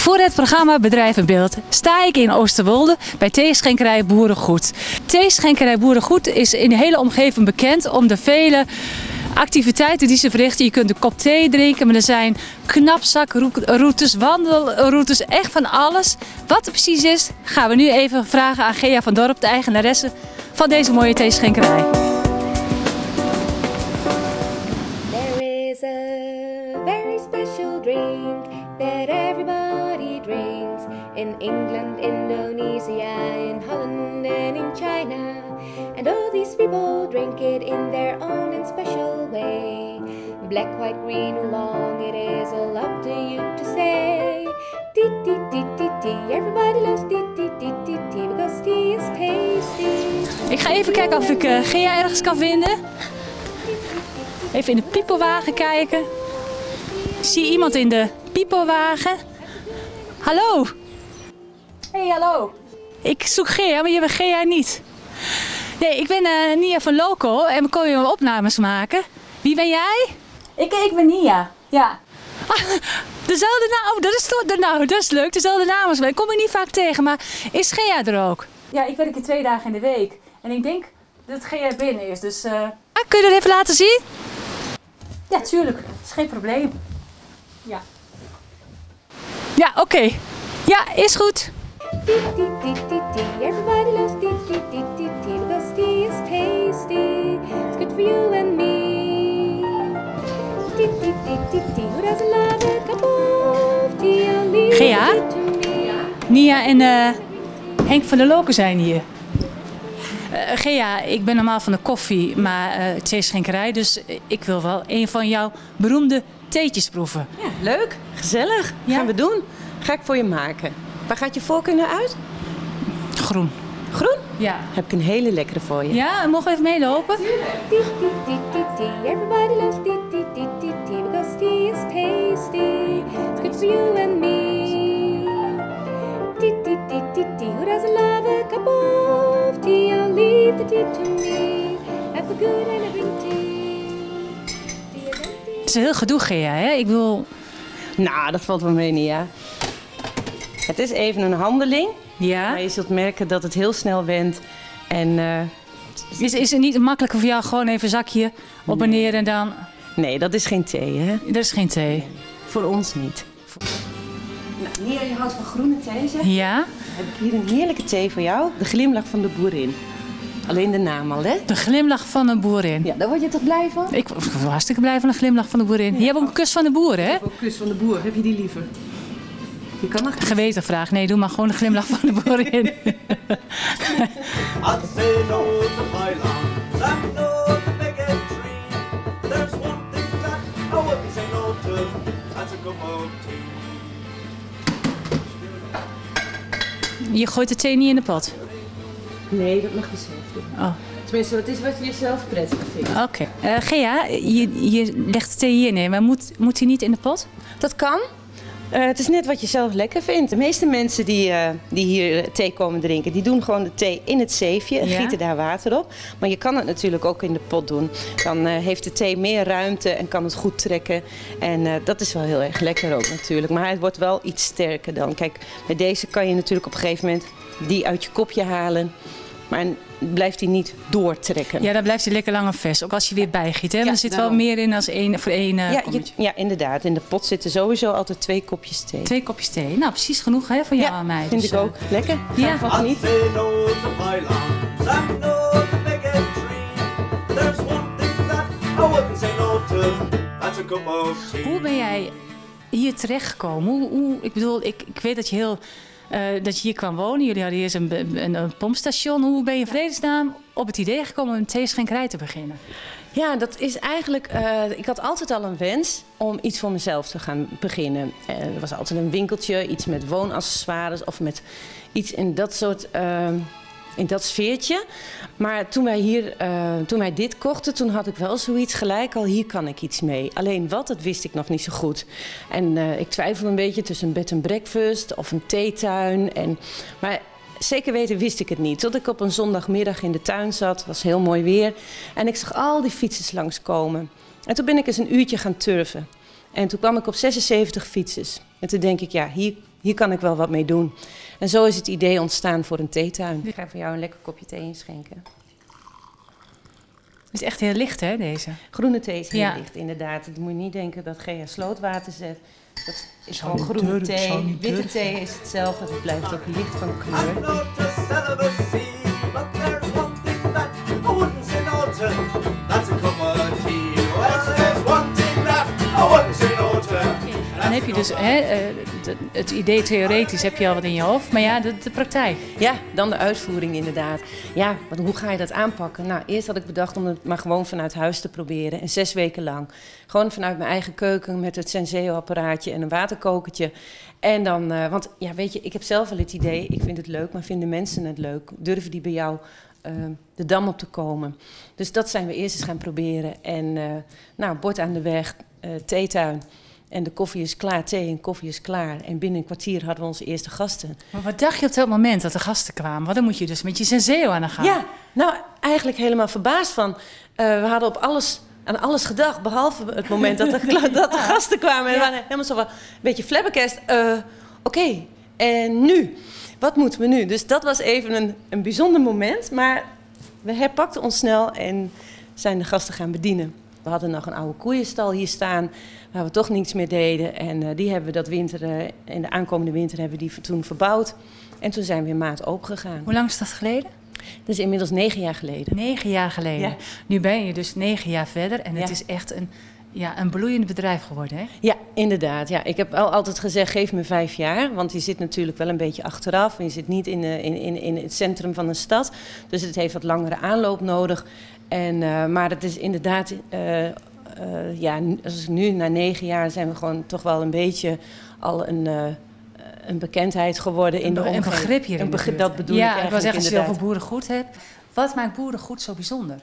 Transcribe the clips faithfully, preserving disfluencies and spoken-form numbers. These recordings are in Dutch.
Voor het programma Bedrijf in Beeld sta ik in Oosterwolde bij theeschenkerij Boerengoed. Theeschenkerij Boerengoed is in de hele omgeving bekend om de vele activiteiten die ze verrichten. Je kunt een kop thee drinken, maar er zijn knapzakroutes, wandelroutes, echt van alles. Wat het precies is, gaan we nu even vragen aan Gea van Dorp, de eigenaresse van deze mooie theeschenkerij. There is a very special drink that everybody drinks in England, Indonesia, in Holland and in China. And all these people drink it in their own and special way. Black, white, green, or long, it is all up to you to say. Tea, tea, tea, tea, tea. Everybody loves tea, tea, tea, tea, tea, because tea is tasty. Ik ga even kijken of ik uh, Gea ergens kan vinden. Even in de piepelwagen kijken. Ik zie iemand in de piepelwagen. Hallo. Hey, hallo. Ik zoek Gea, maar je bent Gea niet. Nee, ik ben uh, Nia van Loco en we komen hier opnames maken. Wie ben jij? Ik, ik ben Nia, ja. Ah, dezelfde naam, oh, dat is toch, nou, dat is leuk, dezelfde naam als mij. Ik kom je niet vaak tegen, maar is Gea er ook? Ja, ik werk hier twee dagen in de week en ik denk dat Gea binnen is, dus... Uh... Ah, kun je dat even laten zien? Ja, tuurlijk, dat is geen probleem. Ja. Ja, oké. Okay. Ja, is goed. Tea, tea, tea, tea, tea. Everybody loves tea, tea, tea, tea, tea, because tea is tasty. It's good for you and me. Tea, tea, tea, tea, tea. Who doesn't love a cup of tea? Only Gea? tea to me. Nia en uh, Henk van der Loken zijn hier. Uh, Gea, ik ben normaal van de koffie, maar uh, theeschenkerij, dus ik wil wel een van jouw beroemde theetjes proeven. Ja, leuk, gezellig. Ja? Gaan we doen. Ga ik voor je maken. Waar gaat je voorkeur naar uit? Groen. Groen? Ja. Heb ik een hele lekkere voor je. Ja, mogen we even meelopen? Tea, tea, tea, tea, tea. Everybody loves tea, tea, tea, tea, tea, because tea is tasty. It's good for you and me. Tea, tea, tea, tea, tea. Who doesn't love a cup of tea? I'll leave the tea to me. Have a good and a drink tea. Tea is empty. Het is een heel gedoe, Gea, hè? Ik wil... Nou, dat valt wel mee, Nia. Het is even een handeling. Ja? Maar je zult merken dat het heel snel went. En uh, Is, is het niet makkelijker voor jou gewoon even een zakje op en neer en dan... nee, dat is geen thee, hè? Dat is geen thee. Voor ons niet. Nou, Nia, je houdt van groene thee, zeg. Ja? Heb ik hier een heerlijke thee voor jou. De glimlach van de boerin. Alleen de naam al, hè? De glimlach van een boerin. Ja, daar word je toch blij van? Ik word hartstikke blij van de glimlach van de boerin. Je hebt ook een kus van de boer, hè? Ook kus van de boer. Heb je die liever? Je kan nog... Geweten vraag. Nee, doe maar gewoon de glimlach van de boerin. I'd say no to pylons and no to big and tree. There's one thing that I wouldn't say no to, that's a cup of tea. Je gooit de thee niet in de pot? Nee, dat mag je zelf doen. Oh, Tenminste, het is wat je zelf prettig vindt. oké. Okay. Uh, Gea, je, je legt de thee hier neer, maar moet, moet die niet in de pot? Dat kan. Uh, het is net wat je zelf lekker vindt. De meeste mensen die, uh, die hier thee komen drinken, die doen gewoon de thee in het zeefje en Ja. gieten daar water op. Maar je kan het natuurlijk ook in de pot doen. Dan uh, heeft de thee meer ruimte en kan het goed trekken. En uh, dat is wel heel erg lekker ook natuurlijk. Maar het wordt wel iets sterker dan. Kijk, met deze kan je natuurlijk op een gegeven moment die uit je kopje halen. Maar blijft hij niet doortrekken. Ja, dan blijft hij lekker langer vers. Ook als je weer bijgiet, hè? Ja, Want er zit wel daarom. meer in dan één, voor één uh, Ja, je, kommetje. ja, inderdaad. In de pot zitten sowieso altijd twee kopjes thee. Twee kopjes thee. Nou, precies genoeg hè, voor jou Ja, en mij. vind Dus, ik uh, ook. Lekker. ja. Ga ervan I'd genieten. say no to pylons and no to big and tree. There's one thing that I wouldn't say no to, that's a cup of tea. Hoe ben jij hier terechtgekomen? Hoe, hoe, ik bedoel, ik, ik weet dat je, heel, uh, dat je hier kwam wonen. Jullie hadden eerst een, een, een pompstation. Hoe ben je in vredesnaam op het idee gekomen om een theeschenkerij te beginnen? Ja, dat is eigenlijk... Uh, ik had altijd al een wens om iets voor mezelf te gaan beginnen. Uh, er was altijd een winkeltje, iets met woonaccessoires of met iets in dat soort... Uh, in dat sfeertje. Maar toen wij, hier, uh, toen wij dit kochten, toen had ik wel zoiets gelijk al, hier kan ik iets mee. Alleen wat, dat wist ik nog niet zo goed. En uh, ik twijfelde een beetje tussen een bed and breakfast of een theetuin. En, maar zeker weten wist ik het niet. Tot ik op een zondagmiddag in de tuin zat, was heel mooi weer. En ik zag al die fietsers langskomen. En toen ben ik eens een uurtje gaan turven. En toen kwam ik op zesenzeventig fietsers. En toen denk ik, ja, hier hier kan ik wel wat mee doen. En zo is het idee ontstaan voor een theetuin. Ik ga voor jou een lekker kopje thee inschenken. Het is echt heel licht, hè, deze? Groene thee is heel Ja. licht, inderdaad. Je moet niet denken dat Gea slootwater zet. Dat is Zou gewoon niet groene durven, thee. zou niet Witte durven. thee is hetzelfde, het blijft ook licht van I've kleur. noticed celibacy, but there's one thing that I wouldn't say no to. That's a cup of tea. Well, there's one thing that I wouldn't say no to. Dan heb je dus hè, eh, de- het idee theoretisch heb je al wat in je hoofd, maar ja, de, de praktijk. Ja, dan de uitvoering inderdaad. Ja, want hoe ga je dat aanpakken? Nou, eerst had ik bedacht om het maar gewoon vanuit huis te proberen. En zes weken lang. Gewoon vanuit mijn eigen keuken met het Senseo-apparaatje en een waterkokertje. En dan, uh, want ja, weet je, ik heb zelf wel het idee, ik vind het leuk, maar vinden mensen het leuk? Durven die bij jou uh, de dam op te komen? Dus dat zijn we eerst eens gaan proberen. En uh, nou, bord aan de weg, uh, theetuin. En de koffie is klaar, thee en koffie is klaar. En binnen een kwartier hadden we onze eerste gasten. Maar wat dacht je op dat moment dat de gasten kwamen? Want dan moet je dus met je Senseo aan de gang. Ja, nou eigenlijk helemaal verbaasd van. Uh, we hadden op alles, aan alles gedacht, behalve het moment dat de, dat de gasten kwamen. En we waren helemaal zo van, een beetje flabbergast. Uh, Oké, okay, en nu? Wat moeten we nu? Dus dat was even een, een bijzonder moment. Maar we herpakten ons snel en zijn de gasten gaan bedienen. We hadden nog een oude koeienstal hier staan, waar we toch niets meer deden. En uh, die hebben we dat winter, uh, in de aankomende winter hebben we die toen verbouwd. En toen zijn we in maart open gegaan. Hoe lang is dat geleden? Dat is inmiddels negen jaar geleden. Negen jaar geleden. Ja. Nu ben je dus negen jaar verder en het Ja. is echt een, ja, een bloeiend bedrijf geworden, hè? Ja, inderdaad. Ja. Ik heb wel altijd gezegd, geef me vijf jaar. Want je zit natuurlijk wel een beetje achteraf. En je zit niet in, uh, in, in, in het centrum van een stad. Dus het heeft wat langere aanloop nodig. En, uh, maar het is inderdaad, uh, uh, ja, als ik nu na negen jaar zijn we gewoon toch wel een beetje al een, uh, een bekendheid geworden in de Een omgeving. begrip hier in Een de begrip, buurt. dat bedoel ja, ik eigenlijk ik wil zeggen, als je inderdaad. over boerengoed hebt. Wat maakt boerengoed zo bijzonder?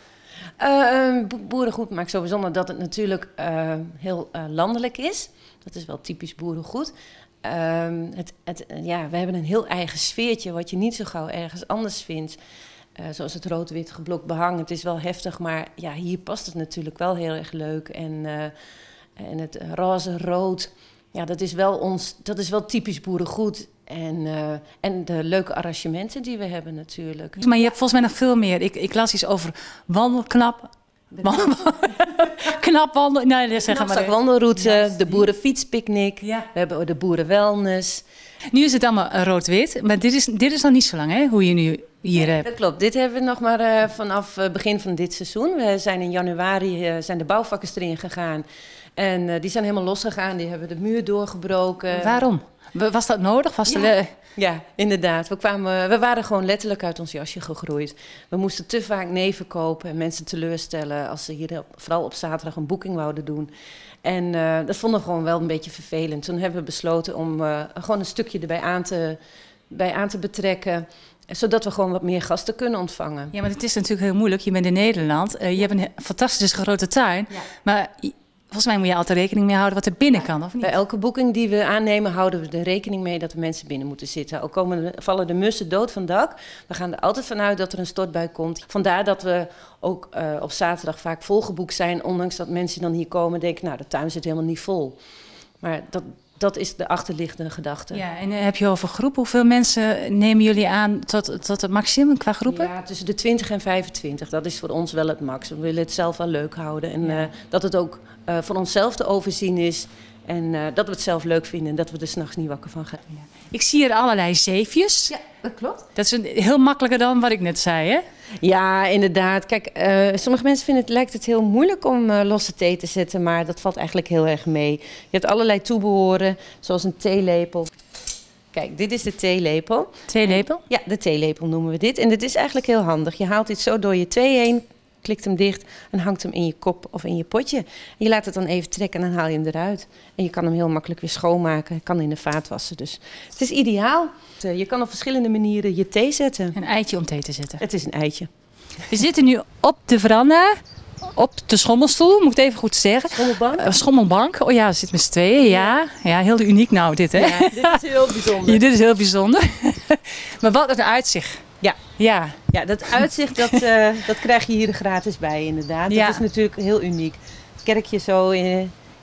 Uh, bo- boerengoed maakt zo bijzonder dat het natuurlijk uh, heel uh, landelijk is. Dat is wel typisch boerengoed. Uh, het, het, uh, ja, we hebben een heel eigen sfeertje wat je niet zo gauw ergens anders vindt. Uh, zoals het rood-wit geblokt behang. Het is wel heftig, maar ja, hier past het natuurlijk wel heel erg leuk. En, uh, en het roze-rood, ja, dat is wel ons, dat is wel typisch boerengoed. En, uh, en de leuke arrangementen die we hebben natuurlijk. Maar je hebt volgens mij nog veel meer. Ik, ik las iets over wandelknap. Wandel, knap wandelen. Nee, dat zeggen maar. De wandelroute, Juist, de die. boerenfietspicnic. Ja. We hebben de boerenwellness. Nu is het allemaal rood-wit, maar dit is, dit is nog niet zo lang, hè? Hoe je nu hier hebt. Dat klopt. Dit hebben we nog maar uh, vanaf uh, begin van dit seizoen. We zijn in januari uh, zijn de bouwvakkers erin gegaan. En uh, die zijn helemaal losgegaan. Die hebben de muur doorgebroken. Waarom? Was dat nodig? Was Ja. de... Ja, inderdaad. We, kwamen, we waren gewoon letterlijk uit ons jasje gegroeid. We moesten te vaak nee verkopen en mensen teleurstellen als ze hier op, vooral op zaterdag een boeking wouden doen. En uh, dat vonden we gewoon wel een beetje vervelend. Toen hebben we besloten om uh, gewoon een stukje erbij aan te, bij aan te betrekken, zodat we gewoon wat meer gasten kunnen ontvangen. Ja, maar het is natuurlijk heel moeilijk. Je bent in Nederland. Uh, je hebt een fantastische grote tuin. Ja. Maar volgens mij moet je altijd rekening mee houden wat er binnen kan, of niet? Bij elke boeking die we aannemen houden we er rekening mee dat de mensen binnen moeten zitten. Ook komen de, vallen de mussen dood van het dak. We gaan er altijd vanuit dat er een stortbui komt. Vandaar dat we ook uh, op zaterdag vaak volgeboekt zijn. Ondanks dat mensen dan hier komen en denken, nou de tuin zit helemaal niet vol. Maar dat, dat is de achterliggende gedachte. Ja, en uh, heb je over groep? Hoeveel mensen nemen jullie aan tot, tot het maximum qua groepen? Ja, tussen de twintig en vijfentwintig. Dat is voor ons wel het max. We willen het zelf wel leuk houden. En Ja. uh, dat het ook uh, voor onszelf te overzien is. En uh, dat we het zelf leuk vinden en dat we er 's nachts niet wakker van gaan. Ja. Ik zie hier allerlei zeefjes. Ja, dat klopt. Dat is een, heel makkelijker dan wat ik net zei, hè? Ja, inderdaad. Kijk, uh, sommige mensen vinden het, lijkt het heel moeilijk om uh, losse thee te zetten, maar dat valt eigenlijk heel erg mee. Je hebt allerlei toebehoren, zoals een theelepel. Kijk, dit is de theelepel. Theelepel? Ja, de theelepel noemen we dit. En dit is eigenlijk heel handig. Je haalt dit zo door je thee heen, klikt hem dicht en hangt hem in je kop of in je potje. En je laat het dan even trekken en dan haal je hem eruit. En je kan hem heel makkelijk weer schoonmaken. Kan in de vaat wassen. Dus het is ideaal. Je kan op verschillende manieren je thee zetten. Een eitje om thee te zetten. Het is een eitje. We zitten nu op de veranda, op de schommelstoel, moet ik het even goed zeggen. Schommelbank? Uh, schommelbank. Oh ja, we zitten met z'n tweeën, ja. Ja, heel uniek nou dit, hè? Ja, dit is heel bijzonder. Ja, dit is heel bijzonder. Maar wat een uitzicht. Ja. Ja. Ja, dat uitzicht, dat, uh, dat krijg je hier gratis bij inderdaad. Ja. Dat is natuurlijk heel uniek. Het kerkje zo in,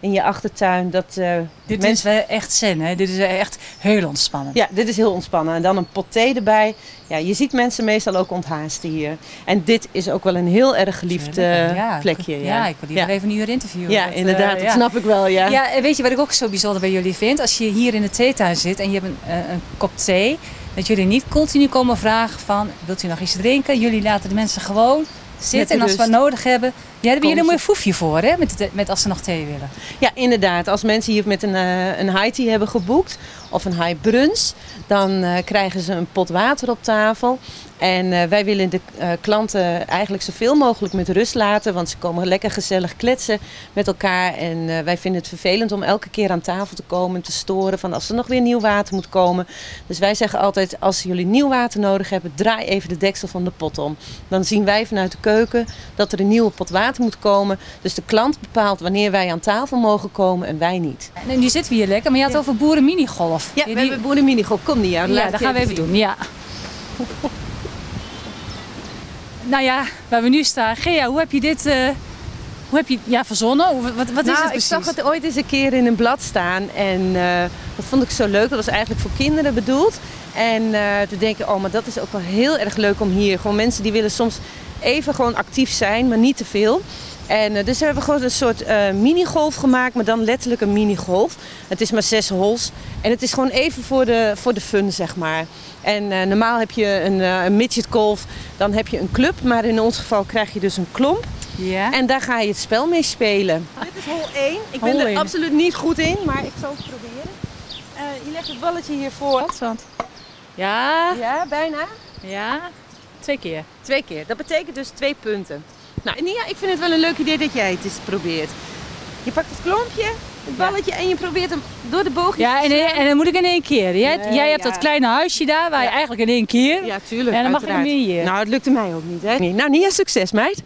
in je achtertuin. Dat, uh, Dit mensen... is wel echt zen, hè? Dit is echt heel ontspannen. Ja, dit is heel ontspannen. En dan een pot thee erbij. Ja, je ziet mensen meestal ook onthaasten hier. En dit is ook wel een heel erg geliefd uh, ja, plekje. Ja. ja, ik wil hier ja. even een uur interviewen. Ja, dat, inderdaad. Uh, dat ja. snap ik wel, ja. Ja, en weet je wat ik ook zo bijzonder bij jullie vind? Als je hier in de theetuin zit en je hebt een, uh, een kop thee, dat jullie niet continu komen vragen van, wilt u nog iets drinken? Jullie laten de mensen gewoon zitten en als we wat nodig hebben. Ja, daar hebben jullie een mooi foefje voor, hè? Met, met als ze nog thee willen. Ja, inderdaad. Als mensen hier met een, uh, een high tea hebben geboekt of een high brunch, dan uh, krijgen ze een pot water op tafel. En uh, wij willen de uh, klanten eigenlijk zoveel mogelijk met rust laten, want ze komen lekker gezellig kletsen met elkaar. En uh, wij vinden het vervelend om elke keer aan tafel te komen en te storen van als er nog weer nieuw water moet komen. Dus wij zeggen altijd, als jullie nieuw water nodig hebben, draai even de deksel van de pot om. Dan zien wij vanuit de keuken dat er een nieuwe pot water moet komen. Dus de klant bepaalt wanneer wij aan tafel mogen komen en wij niet. En nu zitten we hier lekker, maar je had ja. over boerenminigolf. Ja, we die... hebben boerenminigolf. Kom niet, ja. Ja, dat gaan we even zien. doen. Ja. Nou ja, waar we nu staan. Gea, hoe heb je dit uh, hoe heb je, ja, verzonnen? Wat, wat nou, is het precies? Ik zag het ooit eens een keer in een blad staan en uh, dat vond ik zo leuk. Dat was eigenlijk voor kinderen bedoeld. En uh, te denken, oh, maar dat is ook wel heel erg leuk om hier. Gewoon mensen die willen soms even gewoon actief zijn, maar niet te veel. En uh, dus we hebben gewoon een soort uh, minigolf gemaakt, maar dan letterlijk een minigolf. Het is maar zes holes en het is gewoon even voor de, voor de fun, zeg maar. En uh, normaal heb je een, uh, een midgetgolf, dan heb je een club, maar in ons geval krijg je dus een klomp. Ja. En daar ga je het spel mee spelen. Dit is hole één. Ik ben hole er één. absoluut niet goed in, maar ik zal het proberen. Uh, je legt het balletje hiervoor. Wat? Ja. Ja, bijna. Ja. Twee keer. Twee keer. Dat betekent dus twee punten. Nou, Nia, ik vind het wel een leuk idee dat jij het eens probeert. Je pakt het klompje, het balletje ja. en je probeert hem door de boogjes ja, te en, en dan moet ik in één keer. Jij, nee, jij hebt ja. dat kleine huisje daar waar ja. je eigenlijk in één keer... Ja, tuurlijk. En dan uiteraard. mag je hem hier. Nou, het lukte mij ook niet, hè? Nee. Nou, Nia, succes, meid.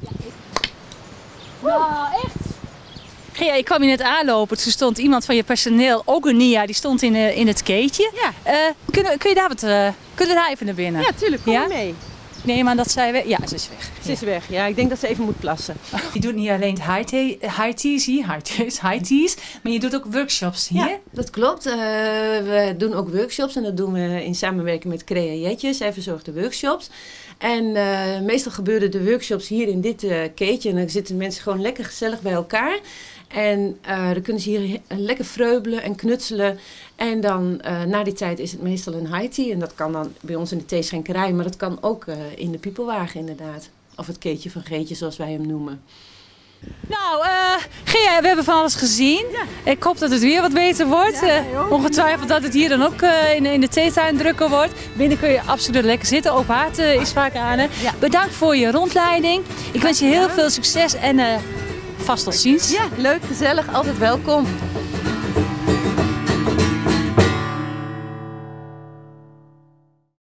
Nou, echt? Gea, ik kwam je net aanlopen. Toen stond iemand van je personeel, ook een Nia, die stond in, uh, in het keetje. Ja. Uh, kun, kun je daar wat... Uh, kunnen we daar even naar binnen? Ja, tuurlijk. Kom ja? je mee. Nee, maar dat zij weg. Ja, ze is weg. Ze is weg. Ja, ik denk dat ze even moet plassen. Je doet niet alleen high tea, high teas hier, high teas, high teas, maar je doet ook workshops hier. Ja, dat klopt. Uh, we doen ook workshops en dat doen we in samenwerking met Crea Jetje. Zij verzorgt de workshops. En uh, meestal gebeuren de workshops hier in dit uh, keetje en dan zitten mensen gewoon lekker gezellig bij elkaar. En uh, dan kunnen ze hier lekker vreubelen en knutselen. En dan uh, na die tijd is het meestal een high tea. En dat kan dan bij ons in de theeschenkerij, maar dat kan ook uh, in de piepelwagen inderdaad. Of het keetje van Greetje zoals wij hem noemen. Nou, uh, Gea, we hebben van alles gezien. Ja. Ik hoop dat het weer wat beter wordt. Ja, uh, ongetwijfeld dat het hier dan ook uh, in, in de theetuin drukker wordt. Binnen kun je absoluut lekker zitten. Open haard uh, is vaak aan. Hè. Ja. Bedankt voor je rondleiding. Ik wens je heel veel succes en uh, vast tot ziens. Ja, leuk, gezellig, altijd welkom.